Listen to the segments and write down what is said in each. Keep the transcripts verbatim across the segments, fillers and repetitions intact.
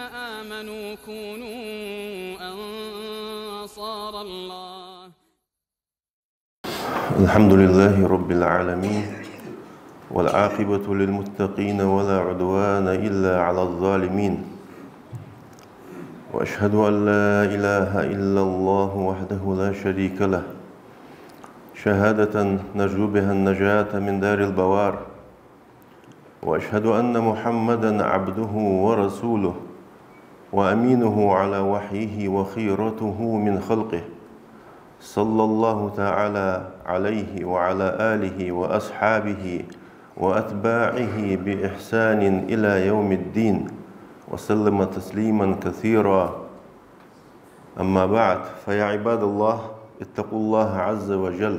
آمنوا كونوا أنصار الله. الحمد لله رب العالمين، والعاقبة للمتقين ولا عدوان إلا على الظالمين، وأشهد أن لا إله إلا الله وحده لا شريك له شهادة نرجو بها النجاة من دار البوار، وأشهد أن محمدًا عبده ورسوله وأمينه على وحيه وخيرته من خلقه، صلى الله تعالى عليه وعلى آله وأصحابه وأتباعه بإحسان إلى يوم الدين، وسلم تسليما كثيرا. أما بعد، فيا عباد الله اتقوا الله عز وجل.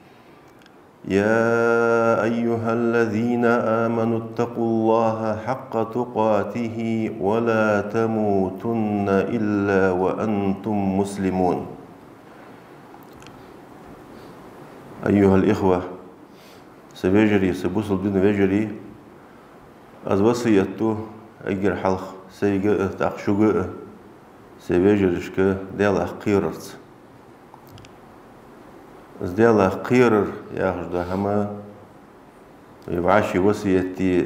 يا أيها الذين آمنوا اتقوا الله حق تقاته ولا تموتن إلا وأنتم مسلمون. أيها الإخوة، سبيجري سبوصل بن بيجري از وصيته أجر حلق سيجا تأخشوجا سبيجرشك ديال قيرت از ديال قيرر ياخد هما يبعشي وصيتي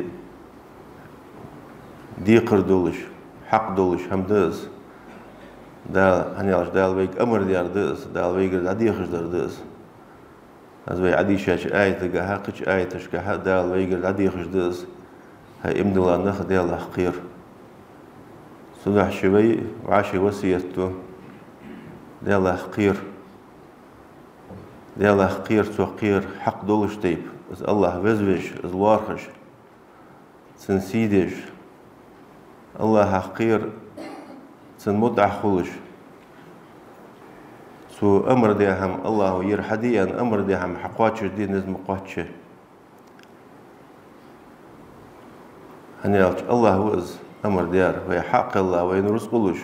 ديقر دولش حق دولش هم دز دال هنيالش دال ويك أمر ديار دز دال ويك داديخش دار دز از وی عدیشش آیت گه حقش آیتش گه دال ویگر عدیخش دز هاي امدلا نخ دال حقير صدح شوي وعاشي وصيته دال حقير دال حقير توقير حق دولش تيب از الله وزوش از وارخش سنسيدش الله حقير سن مدع خلش سو أمر ديهم الله يرحديا أمر ديهم حقواتش دي نزم قواتش هنيالش الله وز أمر ديار وي حق الله وين رسقلش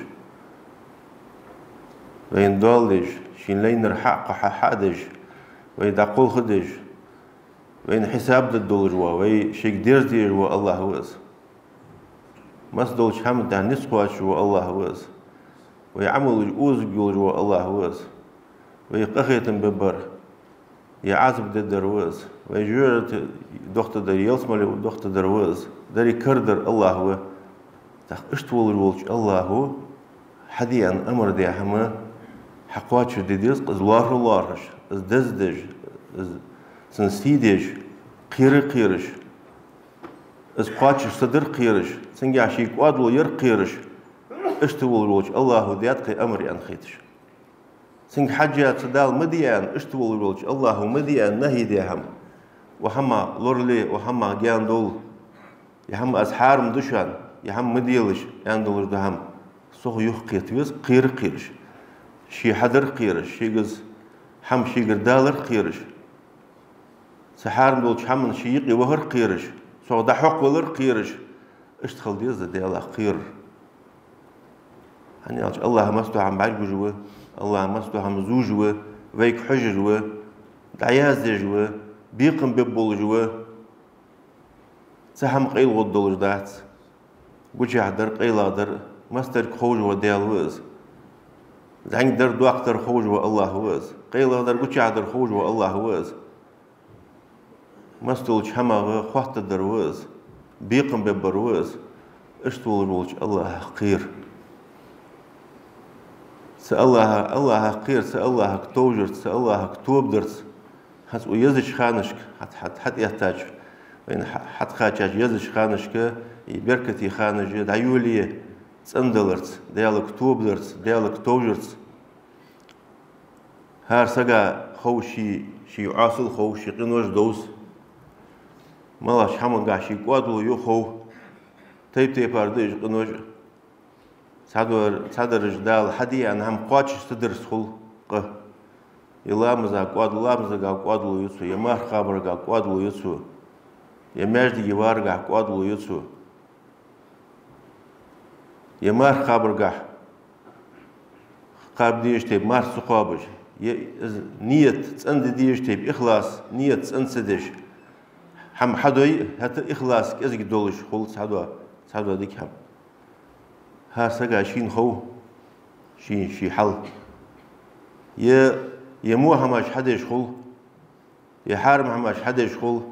وين دولش شين لين حق حادش وين دقول خدش وين حساب الدولج وي شيك دير دير و الله وز مسدولش هم ده نسقواتش و الله وز ويعمل اوز جولج و الله وز ويقخيتن ببر يعذب در دروز ويجورت دخت در يلسمالي ودخت دروز دري كردر الله هو تخ اشتول الولش الله هو حديان امر دي هما حقواتش دي ديز قز لار لارش از دزدج از سنسيدج قير قيرش از قواتش صدر قيرش سنجي عشي قوادلو ير قيرش اشتول الولش الله هو دياتقي امر انخيتش سنج حاجات سدال مديان اشتول الولج الله مديان نهي ديهم وهما لورلي وهما جان دول يهم أسحار مدشان يهم مديلش يندولش دهم سوق يخقيت ويز قير قيرش شي حدر قيرش شي جز هم شي قردالر قيرش سحار مدولش هم شي يقي وهر قيرش سوق دحق ولر قيرش اشتخل ديز ديالا قير هني الله مستو عم بعجب جوا الله مستو هم زوجوا ويك حجروا دعيازجوا بيقم ببولجوا سهم قيل غدولج دات وجه در قيل در مستر خوجوا ديالوز زين در دكتور خوجوا الله وز قيل در وجه در خوجوا الله وز مستولج هما خوات دروز بيقم ببروز اشتولج الله قير سألها الله قير سألها كتوجرت سألها كتوبدرت حس ويزش خانشك حت حت حت يحتاج وين حت خاجاج يزش خانشك يبركتي خانج دعيولي تسندلرت ديال كتوبدرت ديال كتوجرت هار سجا خوشي شي عاصل خوشي قنوش دوس مالاش حمل قاشي قادلو يخو تيب تيب أرديش قنوش صدر صدر جدال حدي أنا هم قاتش تدرس خل قه يلامزا قاد لامزا قاد لو يسوع يمار خبر قاد لو يسوع يمجد يوار قاد لو يسوع يمار خبر قه قاب ديش تب مار سقابش نية عند ديش تب إخلاص نية عند سدش هم حدوي هت إخلاص كذا دولش خل صدوا صدوا ديك هم ها سجا شين خو شين شي حل ي يموها ماش حدا يشخل يحارم ماش حدا يشخل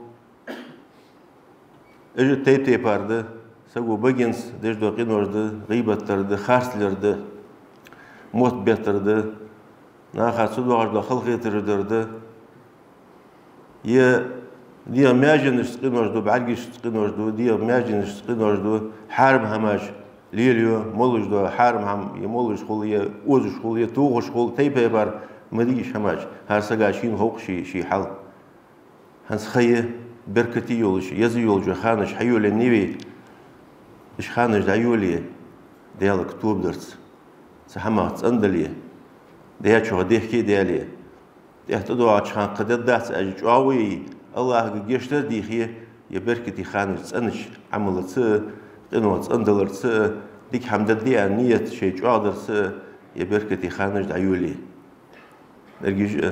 اجى تيب تيب بارده سجوا بجنس ديش دو قينورده غيبة ترده خارسلرده موت بيترده ناخذ سدوغش دو خلقي تردرده ي دي ماجن يشتقينوش دو بعرق يشتقينوش دو دي ماجن يشتقينوش دو حارم هماش ليليو مولوش دو حارم هم يمولوش خول ي اوزش خول ي توغش خول تيبه بار مديش هماش هر سقاشين هوق شي شي حل هنس خيه بركتي يولش يزي يولج خانش حيول النبي إيش خانش دايولي ديال كتب درس سحمات أندلية ده شو ده كي ديالي ده تدو عشان قدر داس أجواوي الله جيشتر دي خيه يبركتي خانش أنش عملت سه قنوات أندلر سه ديك حمد دي نية شيء جوادر سه يبركتي خانش دايولي نرجع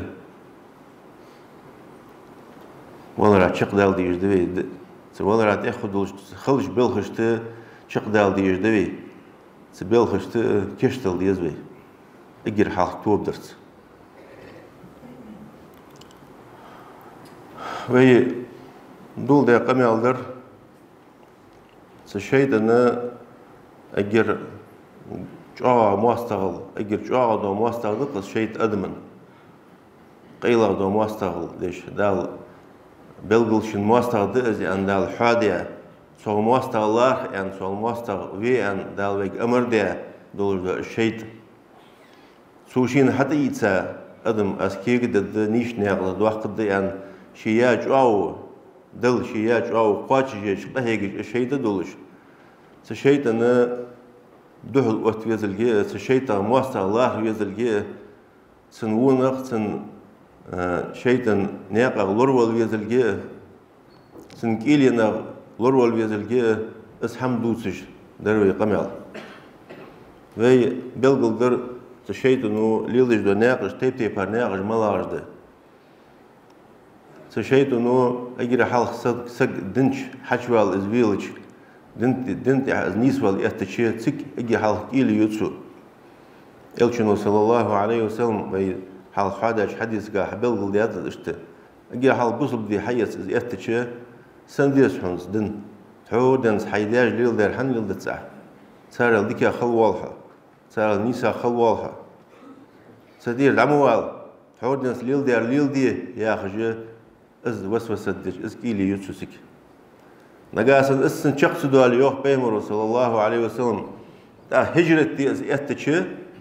والله راح شق دال ديش دوي والله راح تاخذ خلش بالخشته شق دال ديش دوي بالخشته كشتل ديزوي اجر حق توب درت وهي دول ده قمي در سشيد أنا اجر جوا مواستغل اجر جوا دو مواستغل قص شيء أدمن قيلا دو مواستغل ليش دال بلغلشن مواستغل دزي أن دال حادية سو مواستغل الله أن سو مواستغل في أن دال ويج أمر ده دول ده الشيء سوشين حتى يتسا أدم أسكيك دد نيش ناقل دوقت ده أن شياج أو دل شياج أو قاتش جيش قهيج الشيء دولش سشيء أنا دهل وقت ويزلجي سشيء مواستغل الله ويزلجي سنونق سن شيطان ناقة لورول ويزلجي سنكيلينا لورول ويزلجي اسحم دوسش دروي قمال وي بلغل در سشيطانو ليلج دو ناقش تيب تيب بار ناقش ملاج ده سشيطانو اجري حال سق سق دنش حشوال ازويلج دنت دنت از نيسوال اتشي تسك اجي حال كيلي يوتسو الشنو صلى الله عليه وسلم وي حال حادش حديث قا حبل ديات اشته اجي حال بوصل دي حيس اتشي سنديس حنس دن حودنس حيداج ليل دار حن ليل دتسع صار ديك خل والها صار نيسا خل والها سدير العموال حودنس ليل دار ليل دي يا خجي از وسوسه دج از كيلي يوتسك نقاس السن شخص دول يوح بيمر صلى الله عليه وسلم تا هجرة دي از اتشي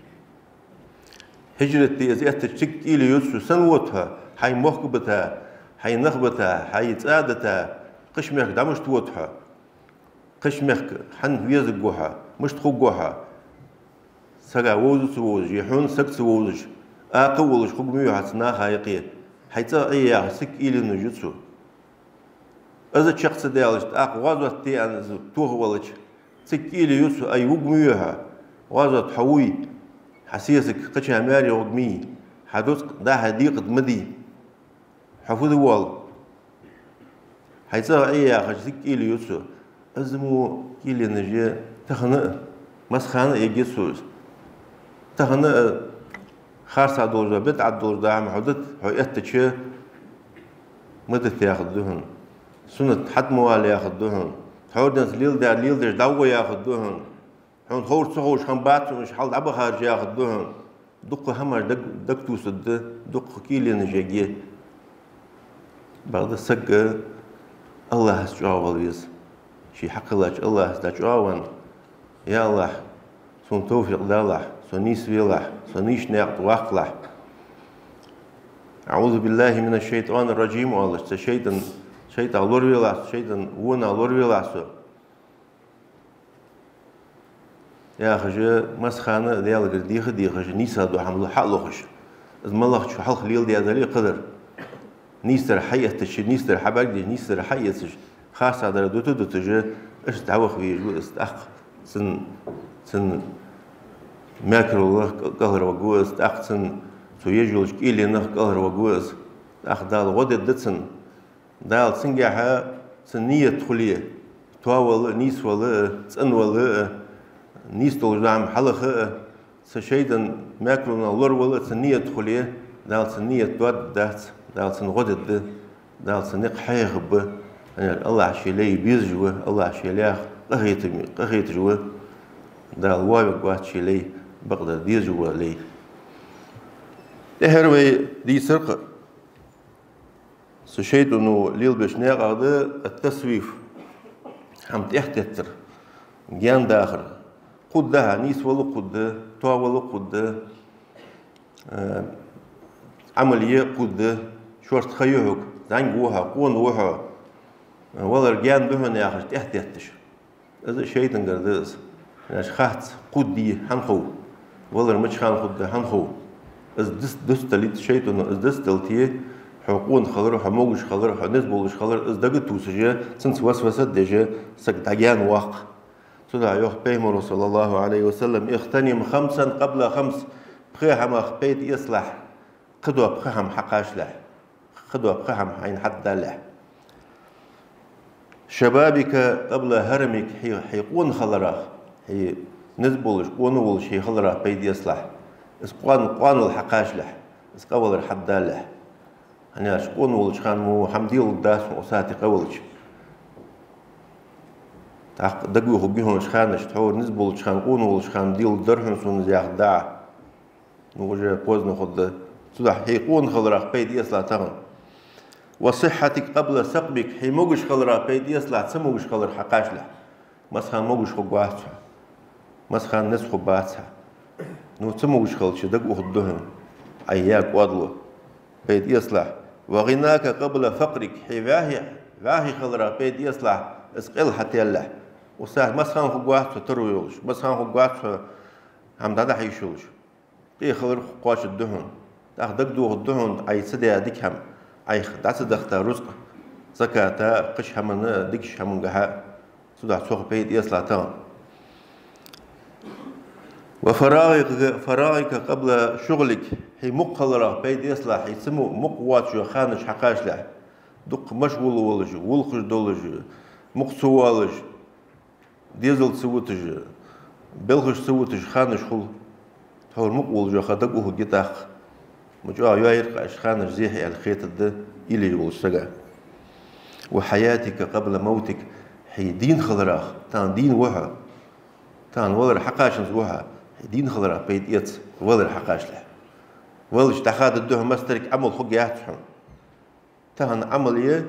هجرة دي از اتشي كيلي يوتسو سنوتها حي مخبتها حي نخبتها حي تسادتها قشمك دمش توتها قشمك حن ويزقوها مش تخوقوها سقا ووز سووز يحون سك سووز اقولش خوق ميوها سناها يقيه حيتا اياه سك إلي نجوتسو إذا شخص دالش أق وازوت تي أن توه ولش سك إلي يوسو أي وق ميوها وازوت حوي حسيسك قشها ماري وقمي حدوس دا حديقة مدي حفظ وال حيتا اياه سك إلي يوسو أزمو كيلي نجي تخنق مسخانة يجي سوز تخنق خارس عدول بيت عدول دا محدد حيات تشي مدت ياخذوهن سنة حد موال ياخذوهن حودنس ليل دار ليل دار دوا ياخذوهن حون خور صحوش خم بات مش حال عبا خارج ياخذوهن دق همر دق دق توسد دق كيلي نجي بعد السق الله استجاوب الويز شي حق الله الله استجاوبن يا الله سون توفيق الله سونيس ويله سونيش ناقط واقله أعوذ بالله من الشيطان الرجيم والله الشيطان شيطان لور ويله شيطان ونا لور ويله يا خجى مسخانة ديال قرديخ دي خجى نيسا دو حمل حق لوخش إذ ما الله شو حل خليل دي هذا قدر نيستر حية تش نيستر حباك دي نيستر حية تش خاصة هذا دوتو دوتو جا إيش تعوخ في جو استأخ سن سن ماكر الله قهر وجوز تأخسن سويجولش كيلي نه قهر وجوز تأخ دال غدة دتسن دال سنجحها سنية تخليه تواول نيس ولا سن ولا نيستول جام حلقة سشيدن ماكرونا لورول سنية خليه دال سنية دود دات دال سنغدد دال سنق حيغب يعني الله شيلي بيزجوا الله شيليخ قهيت قهيت جوا دال وايق وات شيلي بقدر ديزجوا لي تهروي دي سرقة سشيدنو ليل بشناق هذا التسويف هم تحتتر جان داخل قدها نيس ولا قد توا ولا قد عملية قد شورت خيوهك زنجوها قون وها ولا رجال بهن يا أخي تحتتش إذا شيء تنقدس ناش خات قدي هنخو ولا مش هنخد هنخو إذا دست دست تليت شيء تنو إذا دست تلتيه حقون خلر حموجش خلر حنزبولش خلر إذا دقت توسجة سنس وسوسة دجة سكتاجان واق تدع يوح بيمر صلى الله عليه وسلم اغتنم خمسا قبل خمس بخيهم أخبيت يصلح قدوة بخيهم حقاش له قدوة بخيهم حين حد له شبابك قبل هرمك حي حيقون خلره حي نزبولش قونولش حي خلره بيد يصلح اسقوان قوان الحقاش له اسقول الحد له أنا أشقون ولش خان مو حمدي الداس وساتي قولش تاق دقوا خبيهم شخان شتحور نزبول شخان قون ولش خان ديل درهم سون زياخ داع نوجه قوزن خد صدح حيقون خلرا بيد يصلح تغن وصحتك قبل سقبك حي موجش خلرا بيد يصلح تسموجش خلر حقاش له مسخان موجش خباتها مسخان نس خباتها نو تسموجش خلش دقوا خدهم عياك وادلو بيد يصلح وغناك قبل فقرك حي واهي واهي خلرا بيد يصلح اسقل حتى الله وساه مسخان خقوات ترويوش مسخان خقوات هم دادا حيشوش قي خلر خقواش الدهن تاخ دقدو الدهن اي سدي ديكهم اي داس دختا رزق زكاة قش همنا ديكش همنغها سودا سوق بيد يصلح تان وفراغك فراغك قبل شغلك هي مقلرة بيد يصلح يسمو مقوات شو خانش حقاش له دق مشغول ولج ولخش دولج مقصوالج ديزل سوتج بلخش سوتج خانش خل هو المقول جو خدقه جتاخ مجوا ياير قاش خانش زيحي الخيط ده إلي والسجا وحياتك قبل موتك هي دين خضراخ تان دين وها تان ولا حقاش نزوها دين خضراء بيد يت ولا حقاش له ولش تاخذ الدوه مسترك عمل خق ياتهم تهن عمليه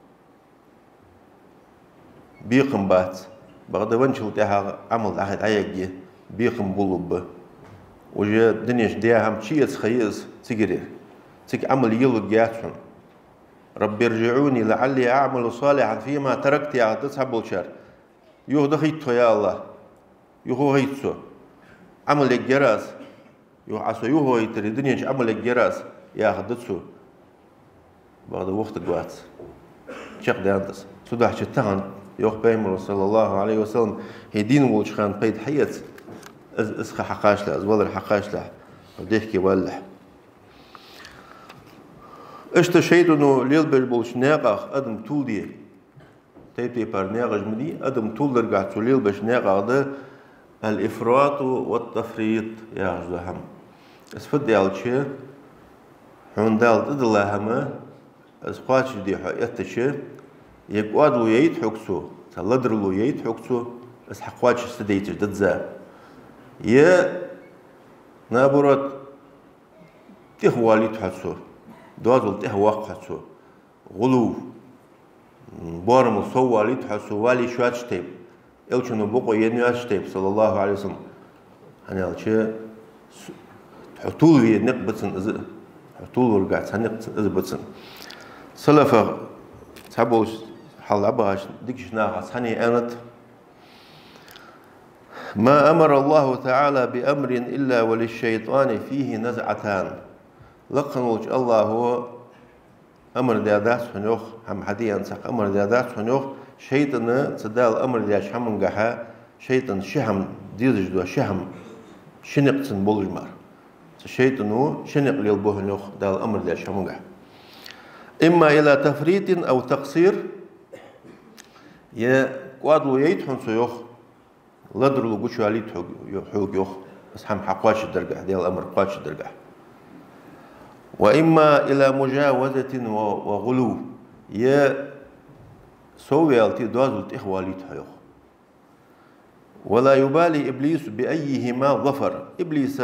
بيقم بات بغدا ونشل تاها عمل اخذ عيقيه بيقم بلوب وجا دنيش ديها هم تشيت خيز تجري تك عمل يلق ياتهم رب ارجعوني لعلي اعمل صالحا فيما تركت يا تصحب الشر يهدخيت يا الله يهو هيتسو عمل الجراس يو عسو يهو يتري دنيش عمل الجراس يا خدتسو بعد وقت قوات شق دانتس سودح شتان يوخ بيمر صلى الله عليه وسلم هيدين ولش خان بيد حيات از اسخ حقاش له از ولر حقاش له وديحكي ولح اشتا شيدنو ليل بلش ناقخ ادم تولدي تيبتي بار ناقش مدي ادم تولدر قاعد ليل بش ناقخ الإفراط والتفريط يا جزهم اسفد يالشي حوندال تدلا هما اسقاش دي حياتشي يقعدوا ييت حكسو تلدرلو ييت حكسو اس حقواش استديتش دتزا يا نابرت تهوالي تحسو دوازل تهواق حسو غلو بارم صوالي تحسو والي شواتش تيب elçunu bu koyun yaştayıp sallallahu aleyhi ve sellem hani alçı حطول في نقبتن إز حطول ورقعت هنقبتن إز بتن سلفة تحبوش حل عباش ديكش ناقص هني أنت ما أمر الله تعالى بأمر إلا وللشيطان فيه نزعتان لقنوش الله هو أمر ديادات هنوخ هم حدي أنسق أمر ديادات هنوخ شيطان تدال أمر دياش همون جها شيطان شهم ديزجدو شهم شنقتن بولجمار شيطانو شنق للبوه نوخ دال أمر دياش همون جها إما إلى تفريط أو تقصير يا قادلو يتحن سيوخ لدر لو قش عليه حوق يخ بس هم حقاش الدرجة هذا الأمر قاش الدرجة وإما إلى مجاوزة وغلو يا سوي التي دوازلت إخوالي تحيخ ولا يبالي إبليس بأيهما ظفر إبليس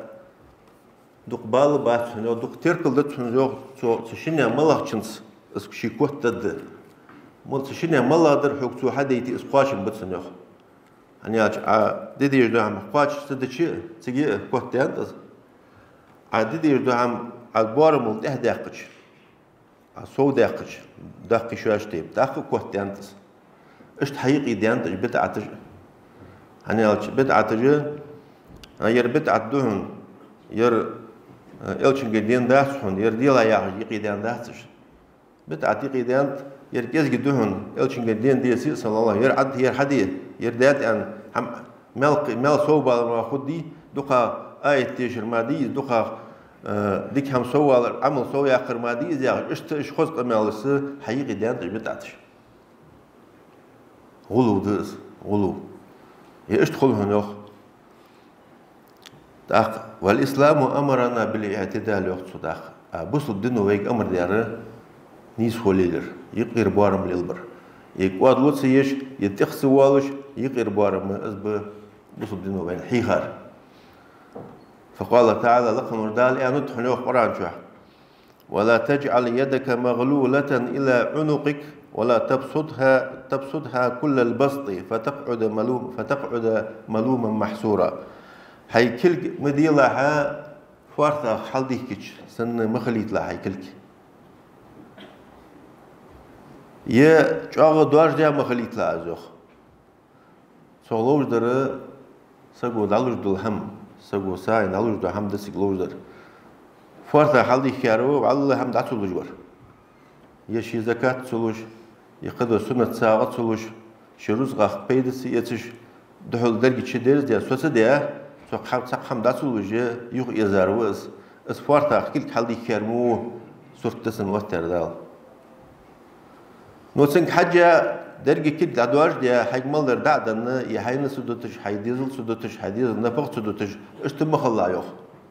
دقبال باتشنو دق تركل دتشنو سو تشينيا ملاه تشنس اسكشي كوت تد مول تشينيا ملاه در حق سو حديتي اسقاشن بتسنيخ أني أج ديدي يردو هم قاش تدشي تجي كوت تانتس عديدي يردو هم البارمول ده داقش سو داقش داقي شو أشتيب داق كوت تانتس إشت حقيقي دانتش بدعة أني أج بدعة جي ير بدعة دهن ير إلشن قدين داسحون ير ديلا يا يقيدان داسش بدعة يقيدان ير كيز قدهن إلشن قدين دي سي صلى الله ير عد ير حدي ير دات أن هم ملك مل صوبا ما خدي دقة آية تيشر مادي دقة ديك هم صوال عمل صو يا آخر مادي زيا إشت إش خذ قمالس حقيقي دان بدعتش غلو دس غلو يشت خلهم يخ داخ والإسلام أمرنا بالاعتدال وقت صداخ بوصل الدين ويك أمر دياره نيس خليلر يقير بارم للبر يقعد لوت سيش يتخس والش يقير بارم أزب بوصل الدين وين حيهار فقال تعالى لقد مردال أن ندخل يوم قرآن شو ولا تجعل يدك مغلولة إلى عنقك ولا تبسطها تبسطها كل البسط فتقعد ملوم فتقعد ملوما محسورا هاي كل مديلها فارثة حلدي كيش سن مخليت لا هاي كلك يا جاغ دوار جا مخليت لا أزوخ سولوج در سجو دالوج دلهم سجو ساين دالوج دلهم دسك لوج در فارثة حلدي كارو والله هم دعتولوج ور يشي زكاة سولوج يقدر سنة ساعات سولوج شروز غاخ بيدس يتش دحول درجة شدير ديا سوسة ديا سو خم سق خم داسولوج يوغ يزاروز اس فارثة كل حلدي كارمو صرت تسن وتر دال نوتسنك حاجة درجة كده عدوار دي حجمال در دعدنا يحين سدوتش حيديزل سدوتش حيديزل نفق سدوتش اشتم خلا يوخ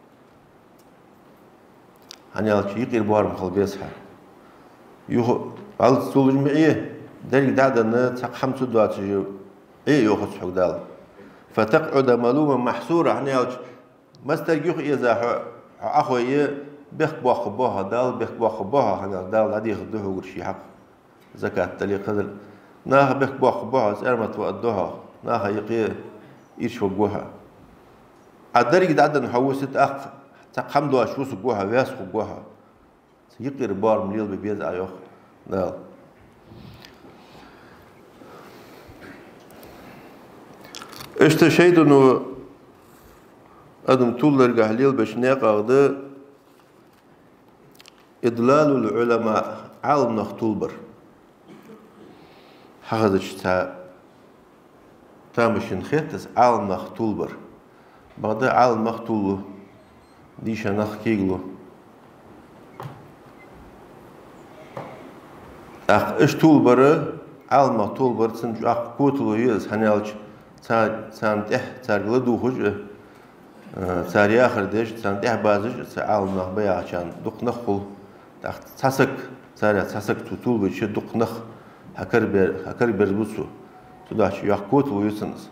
هني على شيء غير بار مخل بيسها يوخ على سولج معيه درجة دعدنا تق خمس سدوات جو ايه يوخ تحق دال فتقعد ملوما محصورة هني على مستر يوخ إذا أخوي بيخ باخ باها دال بيخ باخ باها هني دال هذه يخدوه ورشي حق زكاة تلي قدر ناها بيخ باخ باها سأرمت وأدوها ناها يقي إيش وجوها الدرجة دعدا نحوست أخ تقحمدوا أشوس جوها وياس جوها يقي ربار مليل ببيز أيوه نال اشتشيت إنه أدم طول رجع ليل باش ناقض إضلال العلماء عالم نختولبر حقدش تا تامشين خيتس عالم نختولبر بعد عالم نختولو ديشا نخكيغلو أخ إيش تولبر عالم نختولبر تنج أخ كوتلو يز هنالج تا تام تح تارجل دوخج تاري آخر ديش تام تح بازج عالم نخبيا عشان دق نخل تخ تسك تاري تسك تطول بيش دق نخ هكر بير هكر بيربوسو تداش يحكوت ويسنس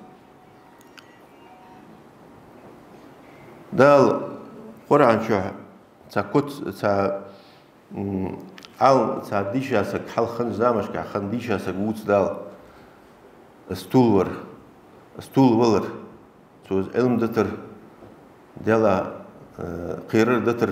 دال قرآن شو تكوت تا عال تا ديشا سك حل خن زامش كا خن ديشا سك ووت دال استولور استول ولر سو علم دتر دلا قيرر دتر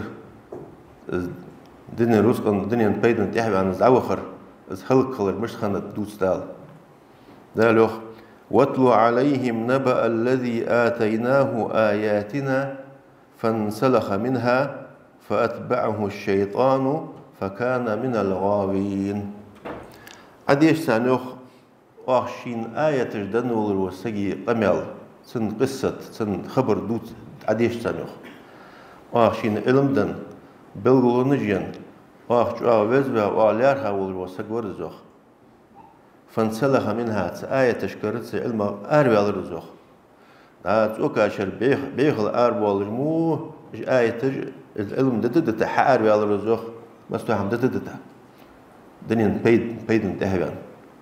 دنيا روسكن دنيا بيدن تحب عن زعوخر از خلق خلق مش خانة دوس دال دالوخ واتلو عليهم نبأ الذي آتيناه آياتنا فانسلخ منها فأتبعه الشيطان فكان من الغاوين عديش سانوخ واخشين آية تجدن والوسجي قمل سن قصة سن خبر دوت عديش سانوخ واخشين علم دن بلغو نجين واخ جوا وزبا وعليارها والوسق ورزوخ فانسلخ منها آية تشكرت علم أروي على الرزوخ أتوكاشر بيخ بيخل أربول مو آية تج العلم دتدت حار على الرزق مستوهم دتدت دنيا بيد بيد تهوان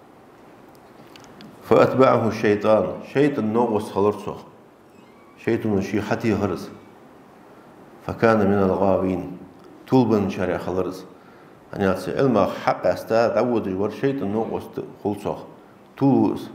فأتبعه الشيطان شيطان نوغس خلرصه شيطان شي حتي هرس فكان من الغاوين طولبن شرع خلرس أن يأتي علم حق أستاذ عود الور شيطان نوغس خلصه طولوس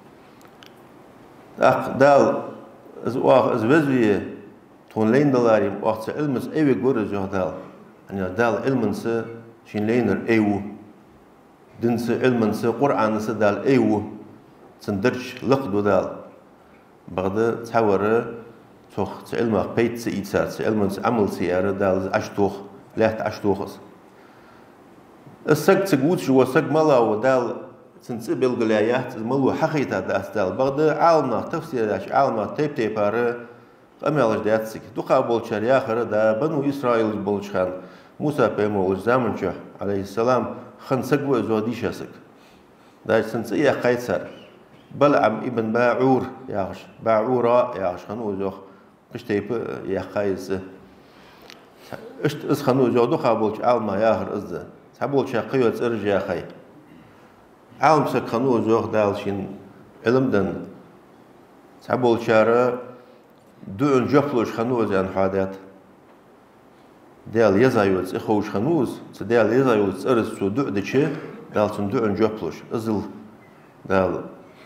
أخ دال از واخ از وزوی تون لين دلاریم وقت علمس ایوی گوره جو دال أن دال علمنس شين لينر ايو دنس علمنس قرآنس دال ايو سندرش لقدو دال بعد تحور توخ علمه بيت سيتسات علمنس عمل سيارة دال أشتوخ لحت أشتوخس السق تقول شو سق ملا ودال سنسبل قليات ملو حقيقة داستال بعد عالمنا تفسيرش عالمنا تيب تيباره أميالش دياتسك دقابل شريعة آخر دا بنو إسرائيل بولشان موسى بيمولش زمنشه عليه السلام خن سقوا زوديش سق دا سنسية قيصر بلعم ابن باعور ياش باعورا ياش خنو زوخ قشتيب يا قيس اشت اس خنو زو دقابل عالمنا ياخر از سبول شقيوت ارجع خي عالم سكانو زوج دالشين علم دن سبول شارع دون جفلوش خنوز عن حادات دال يزايوز إخوش خنوز سدال يزايوز أرز سو دو دشة دالشين دون جفلوش أزل دال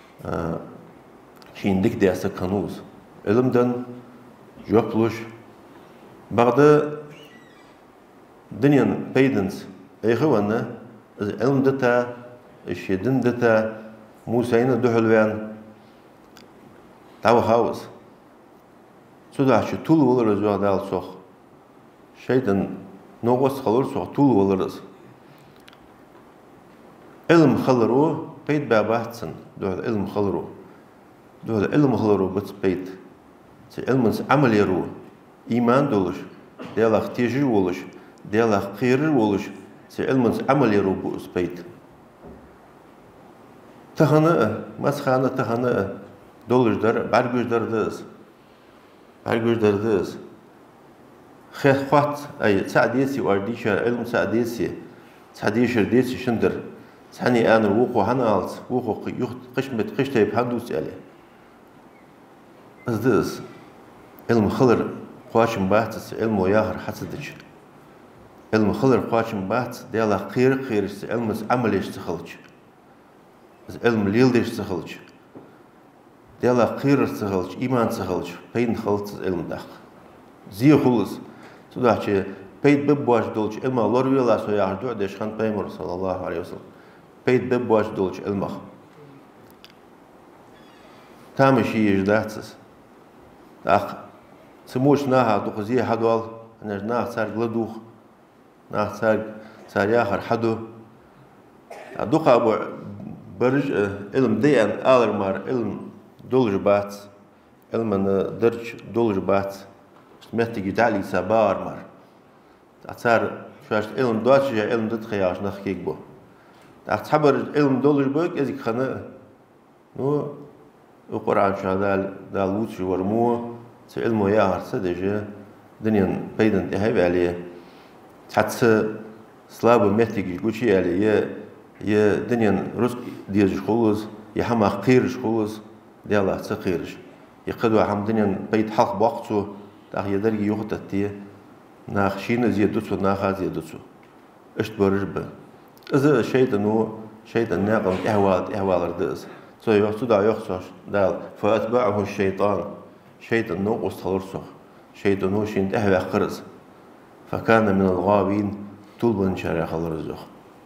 شين دك ديا سكانوز علم دن جفلوش بعد دنيا بيدنس إخوانا علم دتا الشيدن دتا موسى دحلوان تاو هاوس سودا شو طول ولر زوا دال سوخ شيطان نوغس خلور سوخ طول ولرز علم خلرو بيت باباتسن دول علم خلرو دول علم خلرو بس بيت علم عمل يرو إيمان دولش ديالك تيجر ولش ديالك قير ولش علم عمل يرو بس بيت تهانة مسخانة تهانة دولش در برگوش دردز برگوش دردز خیلی خواهد ای تعدیسی واردیشر علم تعدیسی تعدیشر دیسی شندر ثاني آن وقو هنالت وقو قشمت قشتي بهندوس عليه أزدز علم خلر قاشم باتس علم وياهر حسدش علم خلر قاشم باتس ديالا قير قير علم عمليش تخلج علم ليلدش تخلج ديالا قير تخلج إيمان تخلج بين خلط علم داخ زي خلص تدعش بيت ببواش دولش علم الله ويلا سويا دعوة دشخان بيمر صلى الله عليه وسلم بيت ببواش دولش علمه تامشي يجداتس داخ سموش ناها دقزيه حدوال أنا ناخ صار غلدوخ ناخ صار صار ياخر حدو دقة أبو برج علم ديان آلر مار علم دولج بات علم درج دولج بات مهتي جدالي سبار مار صار شاش علم دوتش علم دتخياش نخكيك بو تعتبر علم دولج بوك إذا خنا نو القرآن شادال دالوتش ورمو علمه ياهر سدجة دنيا بيدن تهيب عليه حتى سلاب مهتي جوشي عليه يا دنيا رزق ديج خلص يا حما قيرش خلص ديالا تقيرش يقدوا حم دنيا بيت حق بوقته تاخ يدري يوختتي ناخشين زيادتو ناخا زيادتو اشت برجب إذا شيطانو شيطان ناقم إهوال إهوال ردز سو يوختو دا يوختوش دال فأتبعه الشيطان شيطان نو قصتلرسو شيطان نو شين إهوى قرز فكان من الغابين طلبا شريخ الرزق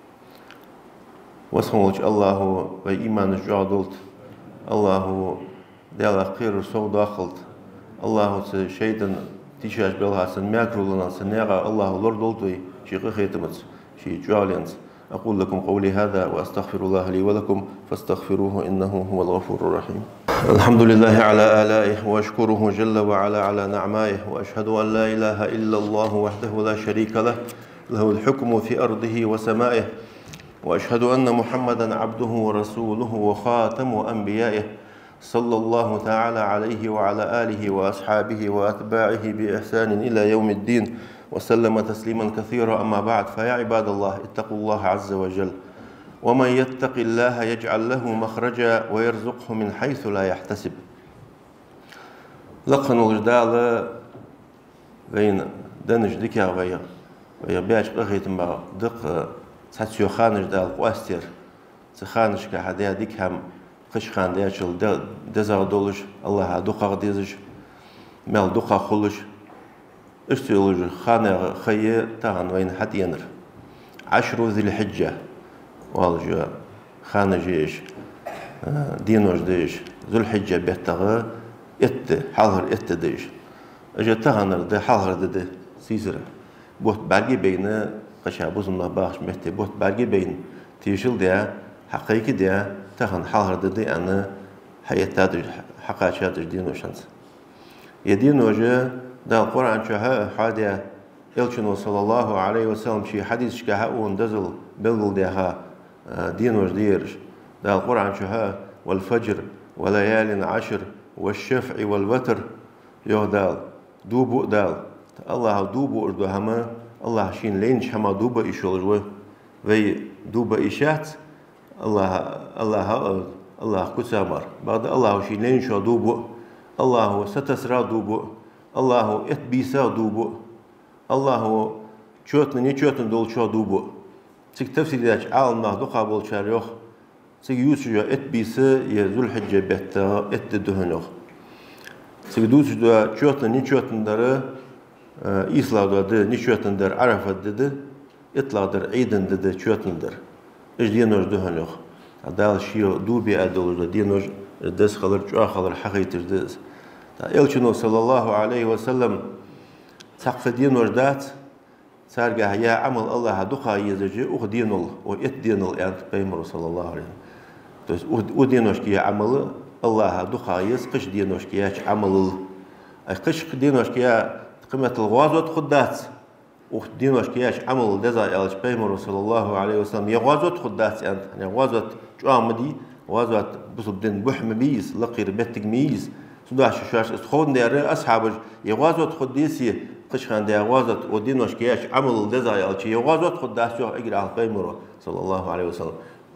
واسمولج الله وإيمان الجعدلت الله ديال قير سو داخلت الله شيطان تيشاش بالها سن ماكرولنا سنيغا الله لوردولتوي شي قيتمت شي جالينز أقول لكم قولي هذا وأستغفر الله لي ولكم فاستغفروه إنه هو الغفور الرحيم الحمد لله على آلائه وأشكره جل وعلا على نعمائه وأشهد أن لا إله إلا الله وحده لا شريك له له الحكم في أرضه وسمائه وأشهد أن محمدا عبده ورسوله وخاتم أنبيائه صلى الله تعالى عليه وعلى آله وأصحابه وأتباعه بإحسان إلى يوم الدين وسلم تسليما كثيرا. أما بعد، فيا عباد الله، اتقوا الله عز وجل، ومن يتق الله يجعل له مخرجا ويرزقه من حيث لا يحتسب. لقن الجدال بين دنج دكيا ويا ويا بياش قخيت ما دق ساتشو خانج دال قواستير سخانش كهديا ديك هم قش خان دياشل دزا دولش الله دقا ديزش مال دقا خلش اشتيولج خانة خيه تاغن وين حد ينر عشر ذي الحجة والجا خانة جيش دينوش ديش ذو الحجة بيتغى ات حاضر ات ديش اجا تاغنر ده حاضر ده سيزر بوت برگی بین قشا بوزنا باخش مهتی بوت برگی بین تيشل ده حقيقي ده تاغن حاضر ده انا حياة دج حقاشة دج دينوشانس يدينوش ده القرآن شها حادث إلشنو صلى الله عليه وسلم شيء حديث شكاها وندزل بلغل ديها دينوش ديرش ده القرآن شها والفجر وليال عشر والشفع والوتر يهدال دوبو دال الله دوبو أردو هما الله شين لينش هما دوبا إشولجوه وي دوبا إشات الله الله الله كتامر بعد الله شين لينش دوبو الله ستسرى دوبو الله اتبيسا دوبو الله چوتن ني چوتن دول چو دوبو سيك تفسيرياش عالم دو قابل شاريوخ سيك يوسجو اتبيسا يزول حجة بيتا اتدهنوخ سيك دوسجو چوتن ني چوتن داره إسلا ده ني چوتن در عرفة ده إطلع در عيدن ده چوتن در إش دينوش دهنوخ عدال شيو دوبي أدول دينوش دس خلر چوا خلر حقيتر دس إلشنو صلى الله عليه وسلم سقف دينوش دات سارجع يا عمل الله دقا يزجي أخ دينول وإت دينول أنت بيمر صلى الله عليه وسلم توس أو دينوش كي عمل الله دقا يز قش دينوش كي عمل أي قش دينوش كي قيمة الغازوت خدات أخ دينوش كي عمل دزا إلش بيمر صلى الله عليه وسلم يغازوت خدات أنت يعني غازوت شو عمدي غازوت بس بدين بحم ميز لقير بيتك ميز سوداش شاش استخون دير أصحاب يغازوت خديسي قش خان دير غازوت ودينوش كي عمل دزا إلش يغازوت خدات شو أجر على بيمر صلى الله عليه وسلم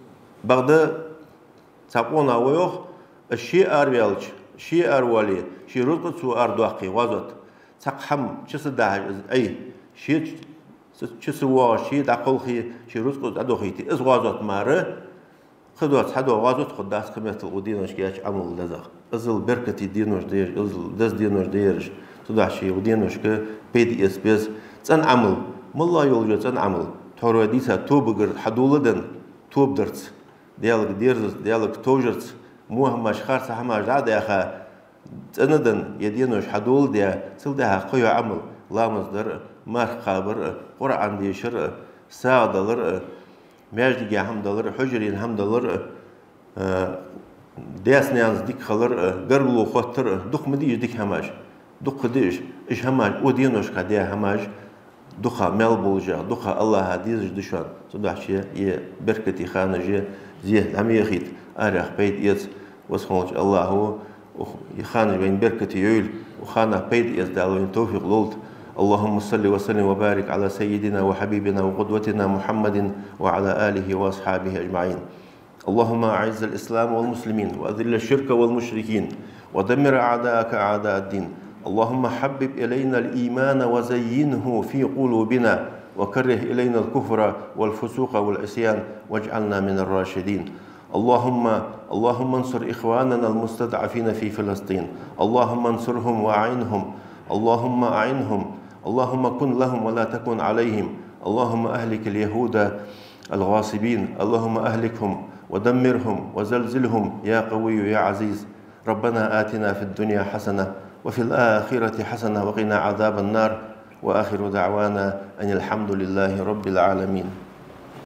بعد ساقونا ويوخ الشيء أرويلش شيء أرولي شيء رزق سو أردواقي غازوت سقحم شس ده أي شيء شس وا شيء دقل خي شيء رزق أدوخيتي إز غازوت ماره خدوات حدو غازوت خداس قيمة الودينوش كياش عمل دزا إزل بركتي دينوش دير إزل دز دينوش ديرش تدع شيء ودينوش ك بيدي إس بيز تن عمل ملا يولج تن عمل تورو ديسا توبغر حدولدن توب درت ديالك ديرز ديالك توجرت مو هماش خارس هماش عاد يا أخا تندن يدينوش حدول ديا سل ده قيو عمل لامز در مار قابر قرآن ديشر ساعة دلر ماجد جا هم دلر حجرين هم دلر دياس نيانز ديك خلر قربلو خطر دق مديش ديك هماش دق ديش إيش هماش ودينوش كديا هماش دقة مال بولجا دقة الله هديز دشان صدق شيء يه بركتي خانجة زيه هم يخيط أريح بيت يز وسخنج الله هو يخانج بين بركتي يول وخانه بيت يز دالوين توفيق لولت. اللهم صل وسلم وبارك على سيدنا وحبيبنا وقدوتنا محمد وعلى آله وأصحابه أجمعين. اللهم أعز الإسلام والمسلمين وأذل الشرك والمشركين ودمر أعداءك أعداء الدين. اللهم حبب إلينا الإيمان وزينه في قلوبنا وكره إلينا الكفر والفسوق والعصيان واجعلنا من الراشدين. اللهم اللهم انصر إخواننا المستضعفين في فلسطين. اللهم انصرهم وأعنهم. اللهم أعنهم. اللهم كن لهم ولا تكن عليهم. اللهم أهلك اليهود الغاصبين. اللهم أهلكهم ودمرهم وزلزلهم يا قوي يا عزيز. ربنا آتنا في الدنيا حسنة وفي الآخرة حسنة وقنا عذاب النار. وآخر دعوانا أن الحمد لله رب العالمين.